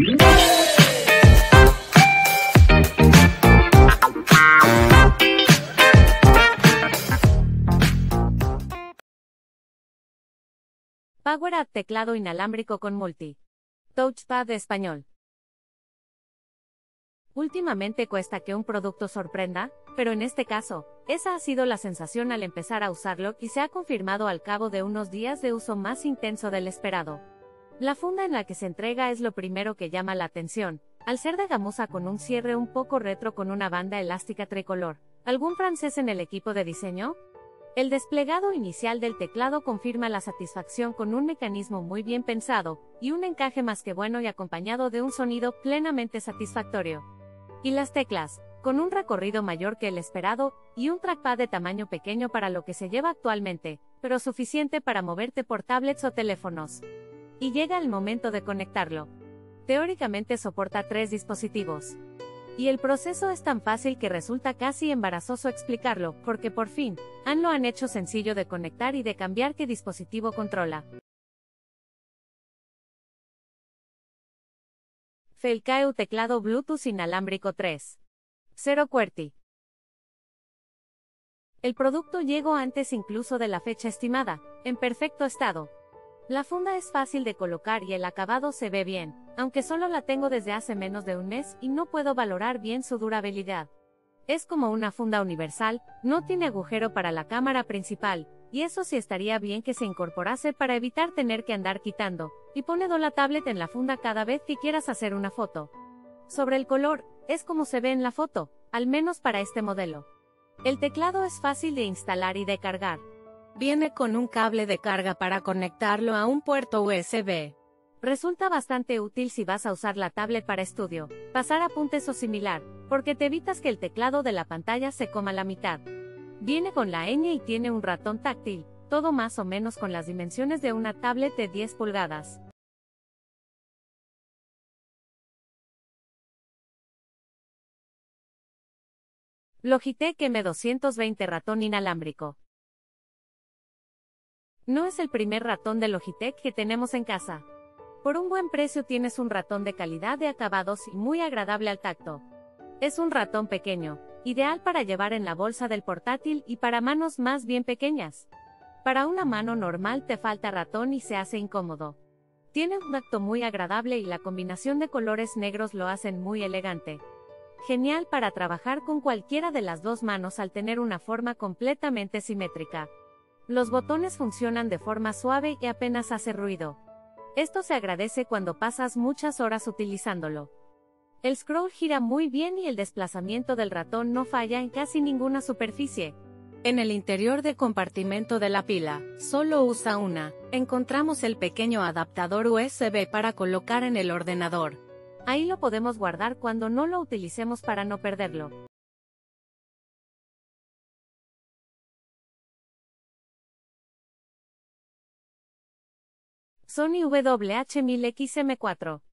PowerUp teclado inalámbrico con multi touchpad de español. Últimamente cuesta que un producto sorprenda, pero en este caso, esa ha sido la sensación al empezar a usarlo y se ha confirmado al cabo de unos días de uso más intenso del esperado. La funda en la que se entrega es lo primero que llama la atención, al ser de gamuza con un cierre un poco retro con una banda elástica tricolor. ¿Algún francés en el equipo de diseño? El desplegado inicial del teclado confirma la satisfacción con un mecanismo muy bien pensado, y un encaje más que bueno y acompañado de un sonido plenamente satisfactorio. Y las teclas, con un recorrido mayor que el esperado, y un trackpad de tamaño pequeño para lo que se lleva actualmente, pero suficiente para moverte por tablets o teléfonos. Y llega el momento de conectarlo. Teóricamente soporta 3 dispositivos. Y el proceso es tan fácil que resulta casi embarazoso explicarlo, porque por fin, lo han hecho sencillo de conectar y de cambiar qué dispositivo controla. Felkau teclado Bluetooth inalámbrico 3.0 QWERTY. El producto llegó antes incluso de la fecha estimada, en perfecto estado. La funda es fácil de colocar y el acabado se ve bien, aunque solo la tengo desde hace menos de un mes y no puedo valorar bien su durabilidad. Es como una funda universal, no tiene agujero para la cámara principal, y eso sí estaría bien que se incorporase para evitar tener que andar quitando y poniendo la tablet en la funda cada vez que quieras hacer una foto. Sobre el color, es como se ve en la foto, al menos para este modelo. El teclado es fácil de instalar y de cargar. Viene con un cable de carga para conectarlo a un puerto USB. Resulta bastante útil si vas a usar la tablet para estudio, pasar apuntes o similar, porque te evitas que el teclado de la pantalla se coma la mitad. Viene con la ñ y tiene un ratón táctil, todo más o menos con las dimensiones de una tablet de 10 pulgadas. Logitech M220 ratón inalámbrico. No es el primer ratón de Logitech que tenemos en casa. Por un buen precio tienes un ratón de calidad de acabados y muy agradable al tacto. Es un ratón pequeño, ideal para llevar en la bolsa del portátil y para manos más bien pequeñas. Para una mano normal te falta ratón y se hace incómodo. Tiene un tacto muy agradable y la combinación de colores negros lo hacen muy elegante. Genial para trabajar con cualquiera de las dos manos al tener una forma completamente simétrica. Los botones funcionan de forma suave y apenas hace ruido. Esto se agradece cuando pasas muchas horas utilizándolo. El scroll gira muy bien y el desplazamiento del ratón no falla en casi ninguna superficie. En el interior del compartimento de la pila, solo usa una, encontramos el pequeño adaptador USB para colocar en el ordenador. Ahí lo podemos guardar cuando no lo utilicemos para no perderlo. Sony WH-1000XM4.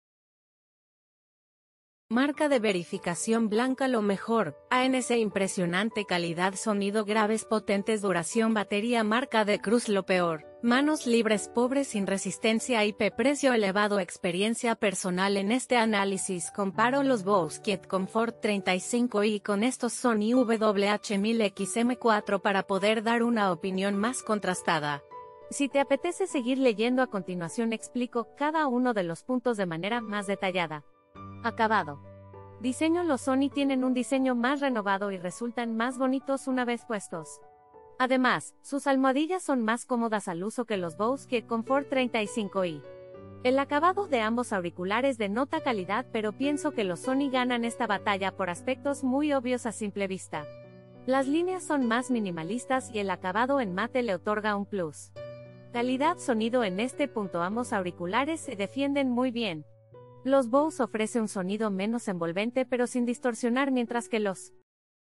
Marca de verificación blanca lo mejor, ANC impresionante calidad sonido graves potentes duración batería marca de cruz lo peor, manos libres pobres sin resistencia IP precio elevado experiencia personal en este análisis comparo los Bose Quiet Comfort 35i con estos Sony WH-1000XM4 para poder dar una opinión más contrastada. Si te apetece seguir leyendo a continuación explico cada uno de los puntos de manera más detallada. Acabado. Diseño. Los Sony tienen un diseño más renovado y resultan más bonitos una vez puestos. Además, sus almohadillas son más cómodas al uso que los Bose Quiet Comfort 35i. El acabado de ambos auriculares denota calidad, pero pienso que los Sony ganan esta batalla por aspectos muy obvios a simple vista. Las líneas son más minimalistas y el acabado en mate le otorga un plus. Calidad sonido. En este punto ambos auriculares se defienden muy bien. Los Bose ofrece un sonido menos envolvente pero sin distorsionar, mientras que los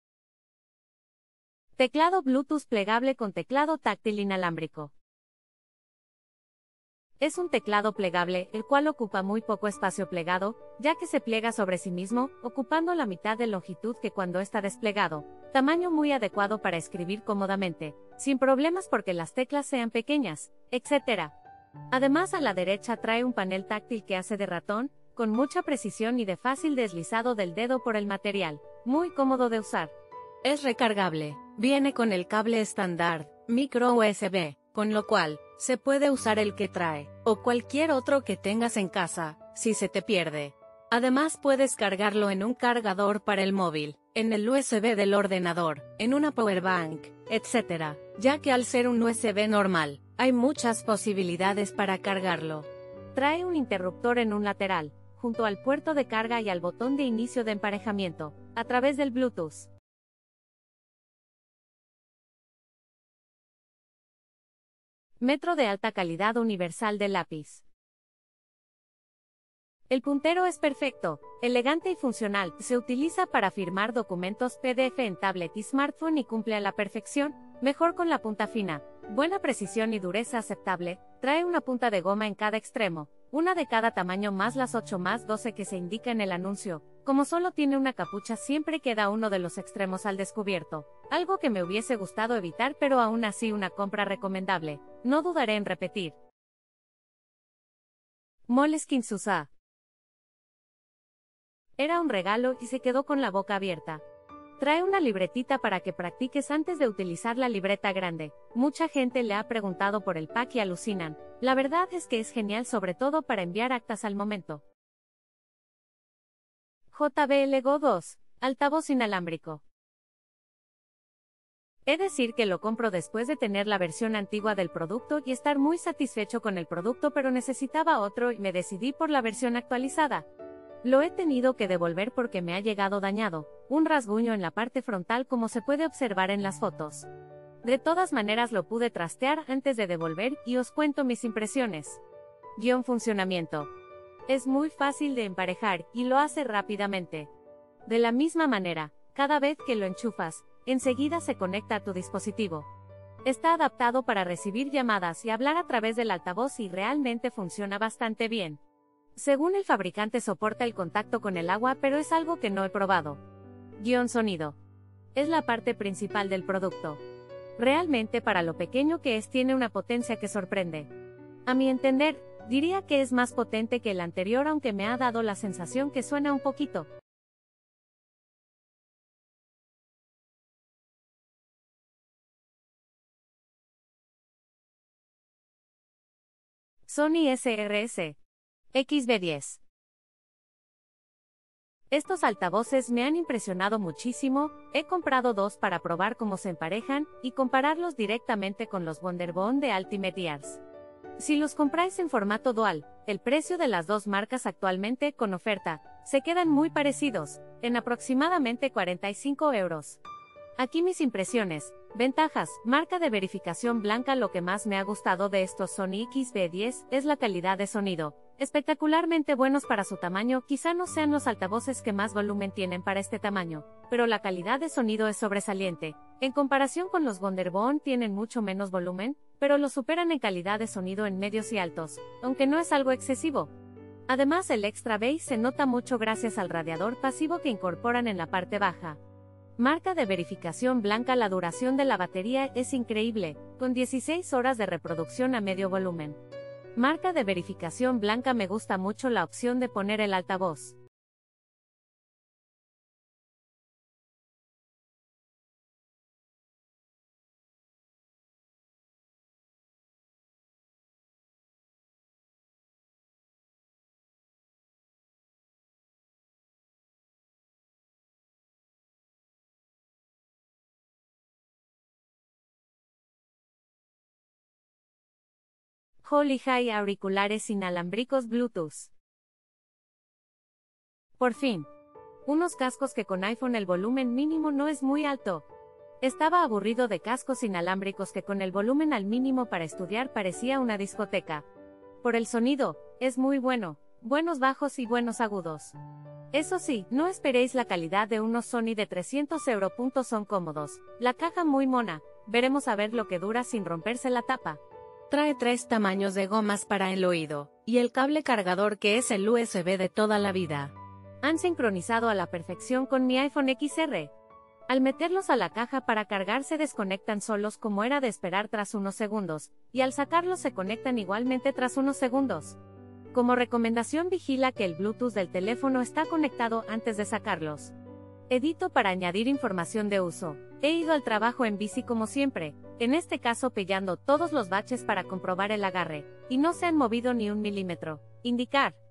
teclado Bluetooth plegable con teclado táctil inalámbrico. Es un teclado plegable, el cual ocupa muy poco espacio plegado, ya que se pliega sobre sí mismo, ocupando la mitad de longitud que cuando está desplegado. Tamaño muy adecuado para escribir cómodamente, sin problemas porque las teclas sean pequeñas, etc. Además, a la derecha trae un panel táctil que hace de ratón, con mucha precisión y de fácil deslizado del dedo por el material, muy cómodo de usar. Es recargable, viene con el cable estándar, micro USB, con lo cual, se puede usar el que trae, o cualquier otro que tengas en casa, si se te pierde. Además puedes cargarlo en un cargador para el móvil, en el USB del ordenador, en una powerbank, etc., ya que al ser un USB normal, hay muchas posibilidades para cargarlo. Trae un interruptor en un lateral, junto al puerto de carga y al botón de inicio de emparejamiento, a través del Bluetooth. Metro de alta calidad universal de lápiz. El puntero es perfecto, elegante y funcional, se utiliza para firmar documentos PDF en tablet y smartphone y cumple a la perfección, mejor con la punta fina, buena precisión y dureza aceptable, trae una punta de goma en cada extremo, una de cada tamaño más las 8+12 que se indica en el anuncio. Como solo tiene una capucha siempre queda uno de los extremos al descubierto, algo que me hubiese gustado evitar pero aún así una compra recomendable, no dudaré en repetir. Moleskine Susah. Era un regalo y se quedó con la boca abierta. Trae una libretita para que practiques antes de utilizar la libreta grande. Mucha gente le ha preguntado por el pack y alucinan. La verdad es que es genial sobre todo para enviar actas al momento. JBL Go 2, altavoz inalámbrico. He de decir que lo compro después de tener la versión antigua del producto y estar muy satisfecho con el producto pero necesitaba otro y me decidí por la versión actualizada. Lo he tenido que devolver porque me ha llegado dañado, un rasguño en la parte frontal como se puede observar en las fotos. De todas maneras lo pude trastear antes de devolver y os cuento mis impresiones. Funcionamiento. Es muy fácil de emparejar y lo hace rápidamente. De la misma manera, cada vez que lo enchufas, enseguida se conecta a tu dispositivo. Está adaptado para recibir llamadas y hablar a través del altavoz y realmente funciona bastante bien. Según el fabricante soporta el contacto con el agua pero es algo que no he probado. Sonido. Es la parte principal del producto. Realmente para lo pequeño que es tiene una potencia que sorprende. A mi entender, diría que es más potente que el anterior aunque me ha dado la sensación que suena un poquito. Sony SRS XB10. Estos altavoces me han impresionado muchísimo, he comprado dos para probar cómo se emparejan, y compararlos directamente con los Wonderbone de Ultimate Ears. Si los compráis en formato dual, el precio de las dos marcas actualmente con oferta, se quedan muy parecidos, en aproximadamente 45 euros. Aquí mis impresiones. Ventajas. Marca de verificación blanca. Lo que más me ha gustado de estos Sony XB10 es la calidad de sonido. Espectacularmente buenos para su tamaño, quizá no sean los altavoces que más volumen tienen para este tamaño, pero la calidad de sonido es sobresaliente. En comparación con los Wonderbone tienen mucho menos volumen, pero lo superan en calidad de sonido en medios y altos, aunque no es algo excesivo. Además el extra bass se nota mucho gracias al radiador pasivo que incorporan en la parte baja. Marca de verificación blanca. La duración de la batería es increíble, con 16 horas de reproducción a medio volumen. Marca de verificación blanca. Me gusta mucho la opción de poner el altavoz. Holy Hi auriculares inalámbricos Bluetooth. Por fin. Unos cascos que con iPhone el volumen mínimo no es muy alto. Estaba aburrido de cascos inalámbricos que con el volumen al mínimo para estudiar parecía una discoteca. Por el sonido, es muy bueno, buenos bajos y buenos agudos. Eso sí, no esperéis la calidad de unos Sony de 300 €. Son cómodos, la caja muy mona, veremos a ver lo que dura sin romperse la tapa. Trae 3 tamaños de gomas para el oído, y el cable cargador que es el USB de toda la vida. Han sincronizado a la perfección con mi iPhone XR. Al meterlos a la caja para cargar se desconectan solos como era de esperar tras unos segundos, y al sacarlos se conectan igualmente tras unos segundos. Como recomendación, vigila que el Bluetooth del teléfono está conectado antes de sacarlos. Edito para añadir información de uso. He ido al trabajo en bici como siempre, en este caso pellando todos los baches para comprobar el agarre, y no se han movido ni un milímetro. Indicar.